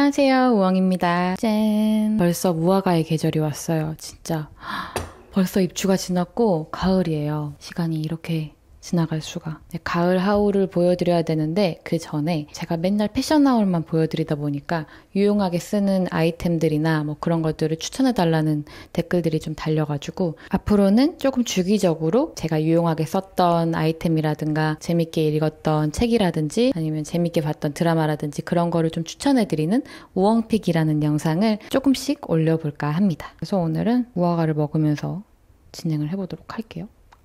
안녕하세요, 우엉입니다. 짠! 벌써 무화과의 계절이 왔어요. 진짜 벌써 입추가 지났고 가을이에요. 시간이 이렇게 지나갈 수가. 가을 하울을 보여드려야 되는데 그 전에 제가 맨날 패션 하울만 보여드리다 보니까 유용하게 쓰는 아이템들이나 뭐 그런 것들을 추천해달라는 댓글들이 좀 달려가지고 앞으로는 조금 주기적으로 제가 유용하게 썼던 아이템이라든가 재밌게 읽었던 책이라든지 아니면 재밌게 봤던 드라마라든지 그런 거를 좀 추천해드리는 우엉픽이라는 영상을 조금씩 올려볼까 합니다. 그래서 오늘은 무화과를 먹으면서 진행을 해보도록 할게요.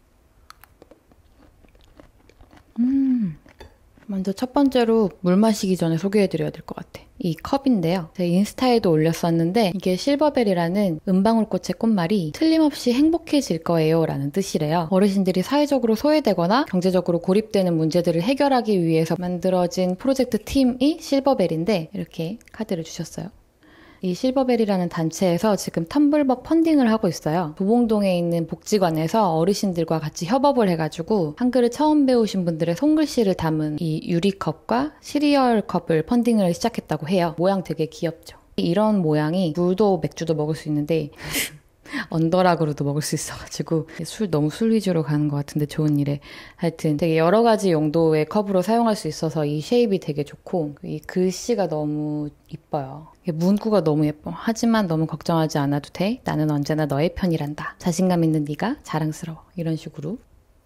먼저 첫 번째로 물 마시기 전에 소개해드려야 될 것 같아. 이 컵인데요. 제가 인스타에도 올렸었는데 이게 실버벨이라는 은방울꽃의 꽃말이 틀림없이 행복해질 거예요 라는 뜻이래요. 어르신들이 사회적으로 소외되거나 경제적으로 고립되는 문제들을 해결하기 위해서 만들어진 프로젝트 팀이 실버벨인데 이렇게 카드를 주셨어요. 이 실버벨이라는 단체에서 지금 텀블벅 펀딩을 하고 있어요. 도봉동에 있는 복지관에서 어르신들과 같이 협업을 해가지고 한글을 처음 배우신 분들의 손글씨를 담은 이 유리컵과 시리얼 컵을 펀딩을 시작했다고 해요. 모양 되게 귀엽죠? 이런 모양이 물도 맥주도 먹을 수 있는데 언더락으로도 먹을 수 있어가지고 너무 술 위주로 가는 것 같은데 좋은 일에 하여튼 되게 여러 가지 용도의 컵으로 사용할 수 있어서 이 쉐입이 되게 좋고 이 글씨가 너무 이뻐요. 문구가 너무 예뻐. 하지만 너무 걱정하지 않아도 돼. 나는 언제나 너의 편이란다. 자신감 있는 네가 자랑스러워. 이런 식으로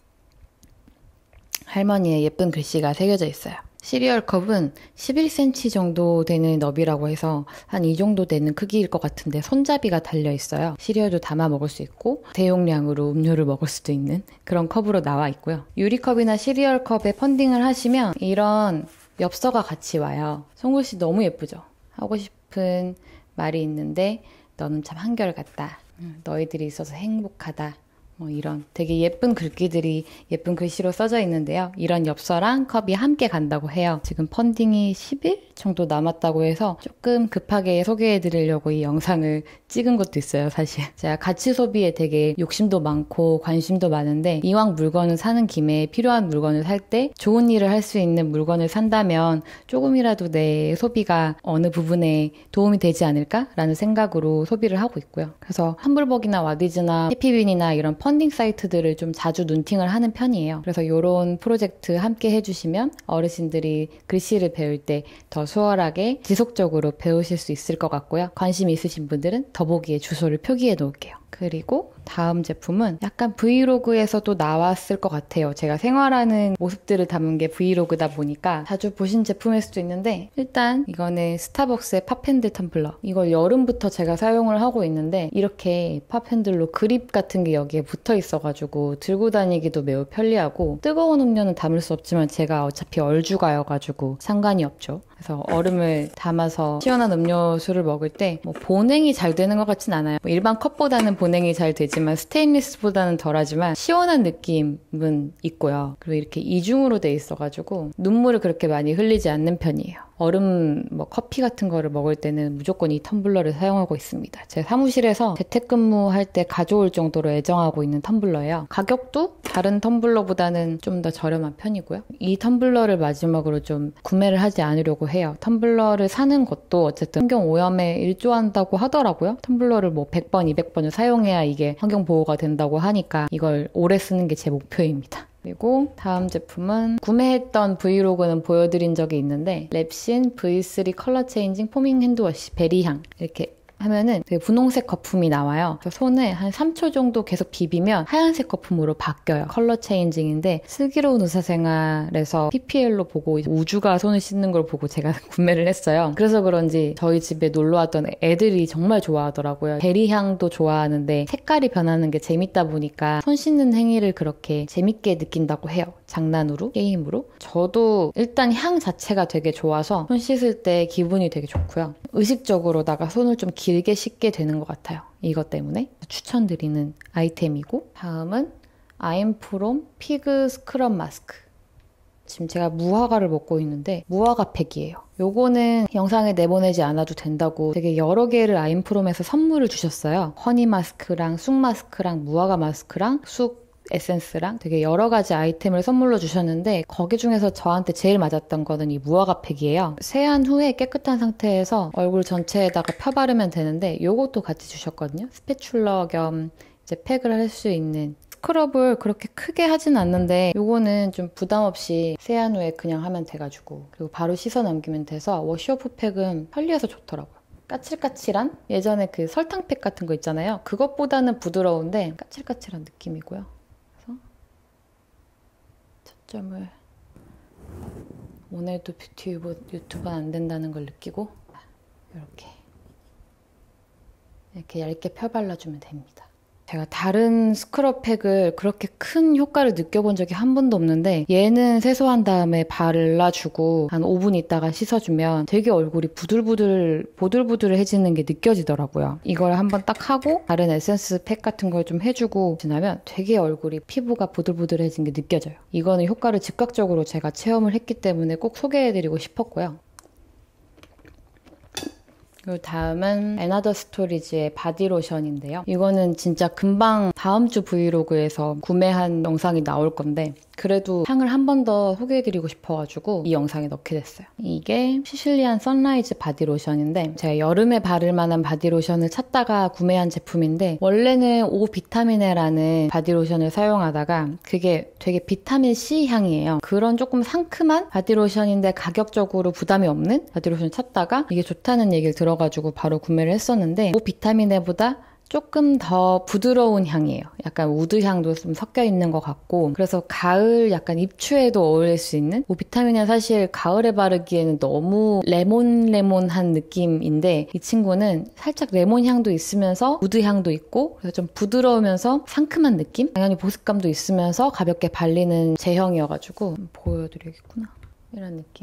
할머니의 예쁜 글씨가 새겨져 있어요. 시리얼 컵은 11cm 정도 되는 너비라고 해서 한 이 정도 되는 크기일 것 같은데 손잡이가 달려있어요. 시리얼도 담아 먹을 수 있고 대용량으로 음료를 먹을 수도 있는 그런 컵으로 나와 있고요. 유리컵이나 시리얼 컵에 펀딩을 하시면 이런 엽서가 같이 와요. 손글씨 너무 예쁘죠? 하고 싶은 말이 있는데 너는 참 한결같다. 너희들이 있어서 행복하다. 뭐 이런 되게 예쁜 글귀들이 예쁜 글씨로 써져 있는데요. 이런 엽서랑 컵이 함께 간다고 해요. 지금 펀딩이 10일 정도 남았다고 해서 조금 급하게 소개해드리려고 이 영상을 찍은 것도 있어요, 사실. 제가 가치 소비에 되게 욕심도 많고 관심도 많은데 이왕 물건을 사는 김에 필요한 물건을 살 때 좋은 일을 할 수 있는 물건을 산다면 조금이라도 내 소비가 어느 부분에 도움이 되지 않을까라는 생각으로 소비를 하고 있고요. 그래서 텀블벅이나 와디즈나 해피빈이나 이런 펀딩 사이트들을 좀 자주 눈팅을 하는 편이에요. 그래서 이런 프로젝트 함께 해주시면 어르신들이 글씨를 배울 때 더 수월하게 지속적으로 배우실 수 있을 것 같고요. 관심 있으신 분들은 더보기에 주소를 표기해 놓을게요. 그리고 다음 제품은 약간 브이로그에서도 나왔을 것 같아요. 제가 생활하는 모습들을 담은 게 브이로그다 보니까 자주 보신 제품일 수도 있는데 일단 이거는 스타벅스의 팝핸들 텀블러. 이걸 여름부터 제가 사용을 하고 있는데 이렇게 팝핸들로 그립 같은 게 여기에 붙어 있어가지고 들고 다니기도 매우 편리하고 뜨거운 음료는 담을 수 없지만 제가 어차피 얼죽아여가지고 상관이 없죠. 그래서 얼음을 담아서 시원한 음료수를 먹을 때 뭐 보냉이 잘 되는 것 같진 않아요. 뭐 일반 컵보다는 보냉이 잘 되지만 스테인리스보다는 덜하지만 시원한 느낌은 있고요. 그리고 이렇게 이중으로 돼 있어가지고 눈물을 그렇게 많이 흘리지 않는 편이에요. 얼음, 뭐 커피 같은 거를 먹을 때는 무조건 이 텀블러를 사용하고 있습니다. 제 사무실에서 재택근무할 때 가져올 정도로 애정하고 있는 텀블러예요. 가격도 다른 텀블러보다는 좀 더 저렴한 편이고요. 이 텀블러를 마지막으로 좀 구매를 하지 않으려고 해요. 텀블러를 사는 것도 어쨌든 환경 오염에 일조한다고 하더라고요. 텀블러를 뭐 100번, 200번을 사용해야 이게 환경 보호가 된다고 하니까 이걸 오래 쓰는 게 제 목표입니다. 그리고 다음 제품은 구매했던 브이로그는 보여드린 적이 있는데 랩신 V3 컬러 체인징 포밍 핸드워시 베리향 이렇게 하면은 되게 분홍색 거품이 나와요. 그래서 손을 한 3초 정도 계속 비비면 하얀색 거품으로 바뀌어요. 컬러 체인징인데 슬기로운 의사생활에서 PPL로 보고 우주가 손을 씻는 걸 보고 제가 구매를 했어요. 그래서 그런지 저희 집에 놀러왔던 애들이 정말 좋아하더라고요. 베리향도 좋아하는데 색깔이 변하는 게 재밌다 보니까 손 씻는 행위를 그렇게 재밌게 느낀다고 해요. 장난으로, 게임으로. 저도 일단 향 자체가 되게 좋아서 손 씻을 때 기분이 되게 좋고요. 의식적으로다가 손을 좀 길게 씻게 되는 것 같아요. 이것 때문에 추천드리는 아이템이고 다음은 아임프롬 피그 스크럽 마스크. 지금 제가 무화과를 먹고 있는데 무화과 팩이에요. 요거는 영상에 내보내지 않아도 된다고 되게 여러 개를 아임프롬에서 선물을 주셨어요. 허니 마스크랑 쑥 마스크랑 무화과 마스크랑 쑥 에센스랑 되게 여러 가지 아이템을 선물로 주셨는데 거기 중에서 저한테 제일 맞았던 거는 이 무화과 팩이에요. 세안 후에 깨끗한 상태에서 얼굴 전체에다가 펴바르면 되는데 요것도 같이 주셨거든요. 스패츌러 겸 이제 팩을 할 수 있는. 스크럽을 그렇게 크게 하진 않는데 요거는 좀 부담 없이 세안 후에 그냥 하면 돼가지고 그리고 바로 씻어 넘기면 돼서 워시오프 팩은 편리해서 좋더라고요. 까칠까칠한 예전에 그 설탕팩 같은 거 있잖아요. 그것보다는 부드러운데 까칠까칠한 느낌이고요. 그래서 초점을 오늘도 뷰티 유튜브는 안 된다는 걸 느끼고 이렇게 얇게 펴발라주면 됩니다. 제가 다른 스크럽팩을 그렇게 큰 효과를 느껴본 적이 한 번도 없는데 얘는 세수한 다음에 발라주고 한 5분 있다가 씻어주면 되게 얼굴이 보들보들해지는 게 느껴지더라고요. 이걸 한번 딱 하고 다른 에센스 팩 같은 걸 좀 해주고 지나면 되게 얼굴이 피부가 보들보들해진 게 느껴져요. 이거는 효과를 즉각적으로 제가 체험을 했기 때문에 꼭 소개해드리고 싶었고요. 그리고 다음은 애나더 스토리지의 바디로션인데요. 이거는 진짜 금방 다음 주 브이로그에서 구매한 영상이 나올 건데 그래도 향을 한 번 더 소개해드리고 싶어가지고 이 영상에 넣게 됐어요. 이게 시실리안 선라이즈 바디로션인데 제가 여름에 바를 만한 바디로션을 찾다가 구매한 제품인데 원래는 오 비타민에라는 바디로션을 사용하다가 그게 되게 비타민C 향이에요. 그런 조금 상큼한 바디로션인데 가격적으로 부담이 없는 바디로션을 찾다가 이게 좋다는 얘기를 들어가지고 바로 구매를 했었는데 오 비타민에보다 조금 더 부드러운 향이에요. 약간 우드 향도 좀 섞여 있는 것 같고 그래서 가을 약간 입추에도 어울릴 수 있는 비타민은 사실 가을에 바르기에는 너무 레몬한 느낌인데 이 친구는 살짝 레몬 향도 있으면서 우드 향도 있고 그래서 좀 부드러우면서 상큼한 느낌? 당연히 보습감도 있으면서 가볍게 발리는 제형이어가지고 보여드리겠구나. 이런 느낌.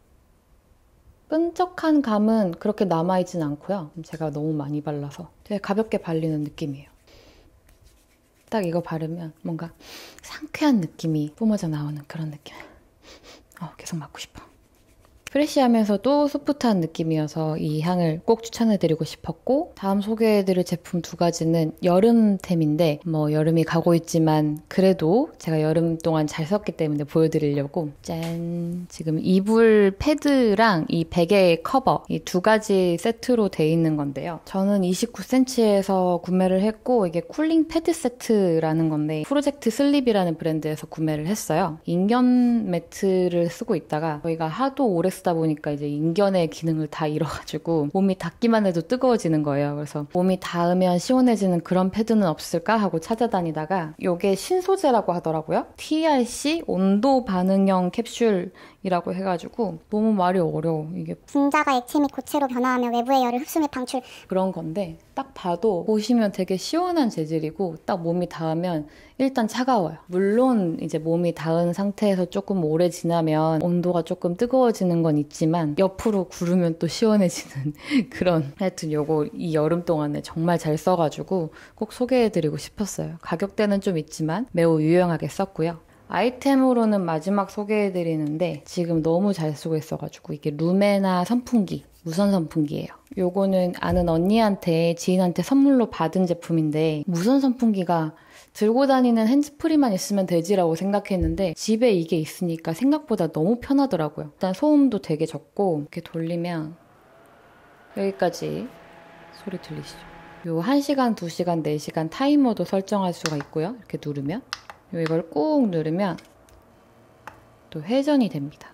끈적한 감은 그렇게 남아있진 않고요. 제가 너무 많이 발라서 되게 가볍게 발리는 느낌이에요. 딱 이거 바르면 뭔가 상쾌한 느낌이 뿜어져 나오는 그런 느낌. 계속 맡고 싶어. 프레쉬하면서도 소프트한 느낌이어서 이 향을 꼭 추천해드리고 싶었고 다음 소개해드릴 제품 두 가지는 여름템인데 여름이 가고 있지만 그래도 제가 여름 동안 잘 썼기 때문에 보여드리려고 짠! 지금 이불 패드랑 이 베개 커버 이 두 가지 세트로 돼 있는 건데요. 저는 29cm에서 구매를 했고 이게 쿨링 패드 세트라는 건데 프로젝트 슬립이라는 브랜드에서 구매를 했어요. 인견 매트를 쓰고 있다가 저희가 하도 오래 쓰다 보니까 이제 인견의 기능을 다 잃어가지고 몸이 닿기만 해도 뜨거워지는 거예요. 그래서 몸이 닿으면 시원해지는 그런 패드는 없을까 하고 찾아다니다가 이게 신소재라고 하더라고요. TRC 온도 반응형 캡슐이라고 해가지고 너무 말이 어려워. 이게 분자가 액체 및 고체로 변화하며 외부의 열을 흡수 및 방출 그런 건데 딱 봐도 보시면 되게 시원한 재질이고 딱 몸이 닿으면 일단 차가워요. 물론 이제 몸이 닿은 상태에서 조금 오래 지나면 온도가 조금 뜨거워지는 건 있지만 옆으로 구르면 또 시원해지는 그런 하여튼 요거 이 여름 동안에 정말 잘 써가지고 꼭 소개해드리고 싶었어요. 가격대는 좀 있지만 매우 유용하게 썼고요. 아이템으로는 마지막 소개해드리는데 지금 너무 잘 쓰고 있어가지고 이게 루메나 선풍기 무선 선풍기예요. 요거는 아는 언니한테 지인한테 선물로 받은 제품인데 무선 선풍기가 들고 다니는 핸즈프리만 있으면 되지라고 생각했는데 집에 이게 있으니까 생각보다 너무 편하더라고요. 일단 소음도 되게 적고 이렇게 돌리면 여기까지 소리 들리시죠? 요 1시간, 2시간, 4시간 타이머도 설정할 수가 있고요. 이렇게 누르면 이걸 꾹 누르면 또 회전이 됩니다.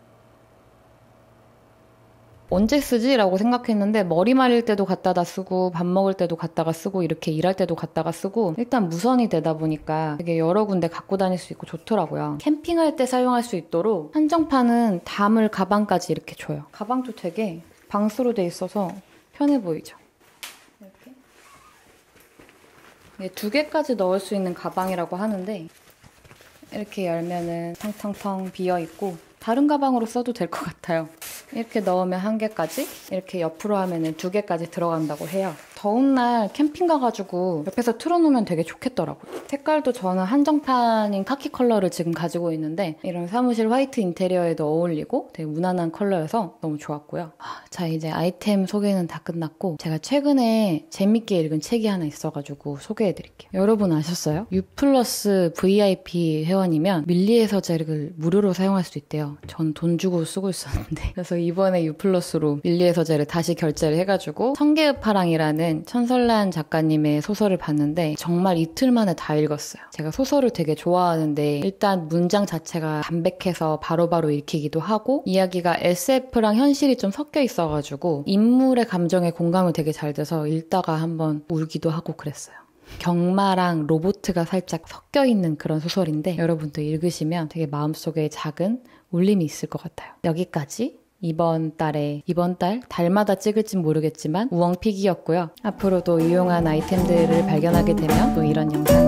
언제 쓰지? 라고 생각했는데 머리 말릴 때도 갖다다 쓰고 밥 먹을 때도 갖다가 쓰고 이렇게 일할 때도 갖다가 쓰고 일단 무선이 되다 보니까 되게 여러 군데 갖고 다닐 수 있고 좋더라고요. 캠핑할 때 사용할 수 있도록 한정판은 담을 가방까지 이렇게 줘요. 가방도 되게 방수로 돼 있어서 편해 보이죠? 이게 2개까지 넣을 수 있는 가방이라고 하는데 이렇게 열면은 텅텅텅 비어있고 다른 가방으로 써도 될 것 같아요. 이렇게 넣으면 1개까지, 이렇게 옆으로 하면은 2개까지 들어간다고 해요. 더운 날 캠핑 가가지고 옆에서 틀어놓으면 되게 좋겠더라고요. 색깔도 저는 한정판인 카키 컬러를 지금 가지고 있는데 이런 사무실 화이트 인테리어에도 어울리고 되게 무난한 컬러여서 너무 좋았고요. 자, 이제 아이템 소개는 다 끝났고 제가 최근에 재밌게 읽은 책이 하나 있어가지고 소개해드릴게요. 여러분 아셨어요? U+ VIP 회원이면 밀리의 서재를 무료로 사용할 수 있대요. 전 돈 주고 쓰고 있었는데 그래서 이번에 U+로 밀리의 서재를 다시 결제를 해가지고 성계의 파랑이라는 천설란 작가님의 소설을 봤는데 정말 이틀 만에 다 읽었어요. 제가 소설을 되게 좋아하는데 일단 문장 자체가 담백해서 바로바로 읽히기도 하고 이야기가 SF랑 현실이 좀 섞여 있어가지고 인물의 감정에 공감이 되게 잘 돼서 읽다가 한번 울기도 하고 그랬어요. 경마랑 로보트가 살짝 섞여 있는 그런 소설인데 여러분도 읽으시면 되게 마음속에 작은 울림이 있을 것 같아요. 여기까지 이번 달 달마다 찍을진 모르겠지만 우엉픽이었고요. 앞으로도 유용한 아이템들을 발견하게 되면 또 이런 영상